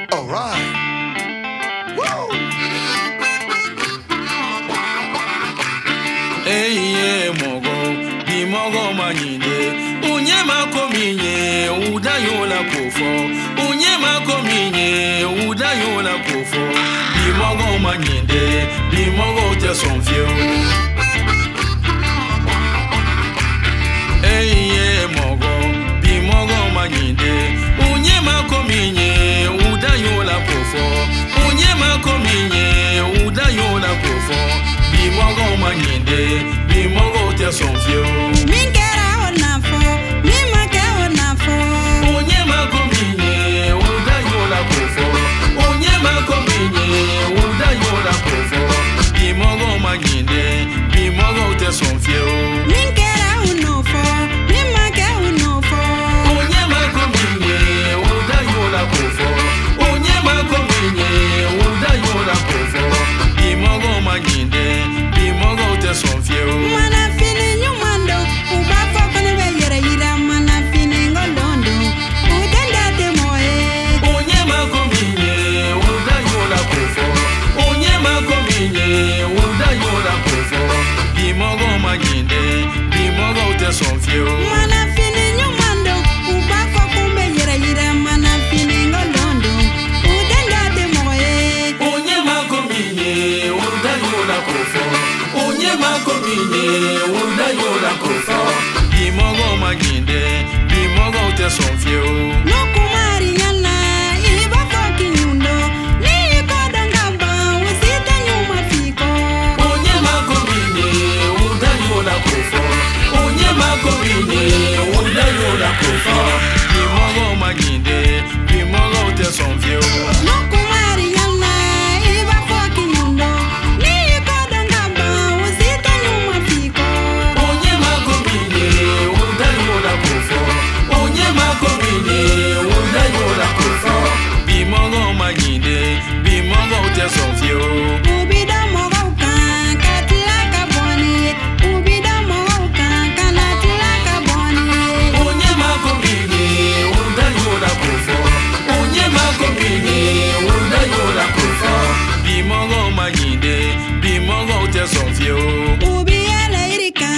All right. Woo! Eye mogo, bi mogo manyinde. Unye makominye, udayola kofo. Unye makominye, udayola kofo. Bi mogo manyinde, bi mogo te son vieux. Eye mogo, bi mogo manyinde. Unye makominye, udayola kofo. Unye makominye, udayola kofo. Bi mogo manyinde, bi mogo te son vieux. Minkera onafo, mimake onafo. Onye makominye, udayola kofo. Onye makominye, udayola kofo. Bi mogo manyinde, bi mogo te son vieux. Minkera onofo, mimake onofo. Onye makominye, udayola kofo. Onye makominye, udayola kofo. Bi mogo manyinde, bi mogo te son vieux. Mana fini nyumando, ubafo kone beyere yira. Mana fini ngolondo, udenda de moe. Onye makominye, udayola kofo. Onye makominye, udayola kofo. Bi mogo manyinde, bi mogo te son vieux. Mana fini nyumando, ubafo kone beyere yira. Mana fini ngolondo, udenda de moe. Onye makominye, udayola kofo. Onye makominye, udayola kofo. Bi mogo manyinde, bi mogo te son vieux. Nukumari nyana, ibafo kinyundo. Ni kodangamba, usite nyuma fiko. Onye makominye, udayola kofo. Onye makominye, udayola kofo. Bi mogo manyinde, bi mogo te son vieux. Nukumari nyana, ibafo kinyundo. Ni kodangamba, usite nyuma fiko. Onye makominye, udayola kofo. Onye makominye, udayola kofo. Bi mogo manyinde, bi mogo te son vieux. Ubida mogoka, katila kaboni. Ubida mogoka, kanatila kaboni. Onye makominye, udayola kofo. Onye makominye, udayola kofo. Bi mogo manyinde, bi mogo te son vieux. Ubiyele irika,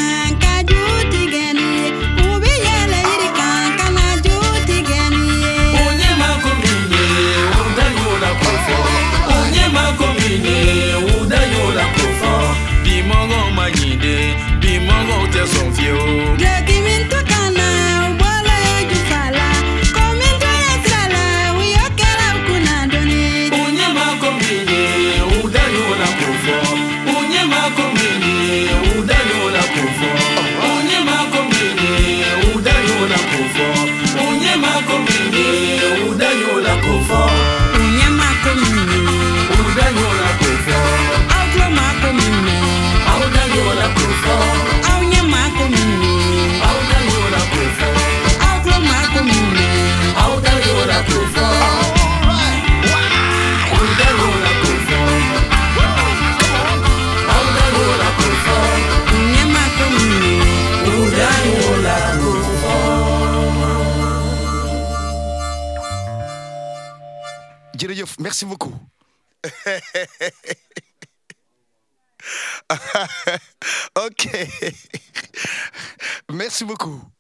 kajuti geni. Ubiyele irika, kanajuti geni. Onye makominye, udayola kofo. Onye makominye, udayola kofo. Bi mogo manyinde, bi mogo te son vieux. Dokimintu kana, ubole jufala. Komintu yesrala, uyokera ukunandoni. Onye makominye, udayola kofo. Onye makominye, udayola kofo. Onye makominye, udayola kofo. Onye makominye, udayola kofo. Unyama komini, Udayola kofo. outro makomini. Udayola kofo. Aunyama komini, Udayola kofo. outro makomini. Udayola kofo. Udayola kofo. Udayola kofo. Unyama komini. Udayola kofo. Jërëjëf, merci beaucoup. Ok. Merci beaucoup.